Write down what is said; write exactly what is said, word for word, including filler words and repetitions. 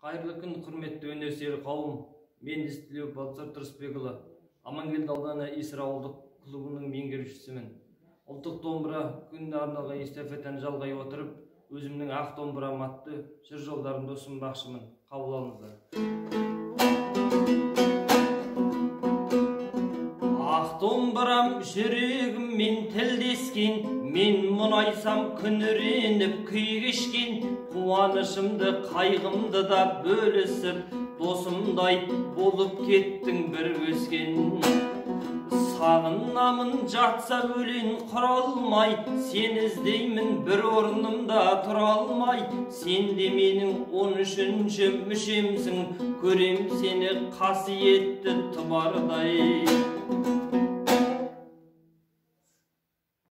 Қайырлы күн, құрметті өнерсүйер қауым. Мен Естілеу Балтсар Тұрысбекұлы, Амангелді ауданы Исір ауылдық клубының меңгерушісімін. Ұлттық домбыра күніне арналған эстафетаны жалғай отырып, өзімнің ақ домбырам атты жыр жолдарымды ұсынбақшымын. Қабыл алыңыздар. Ақ домбырам жүрегіммен тілдескен, мен мұнайсам күніреніп күй кешкен, қуанышымды қайғымды да бөлісіп, досымдай болып кеттің бір өскен. Сағынамын жатса өлең құра алмай, сен іздеймін бір орнымда тұра алмай. Сен де менің он үшінші мүшемсің, көрем сені қасиетті тұмардай.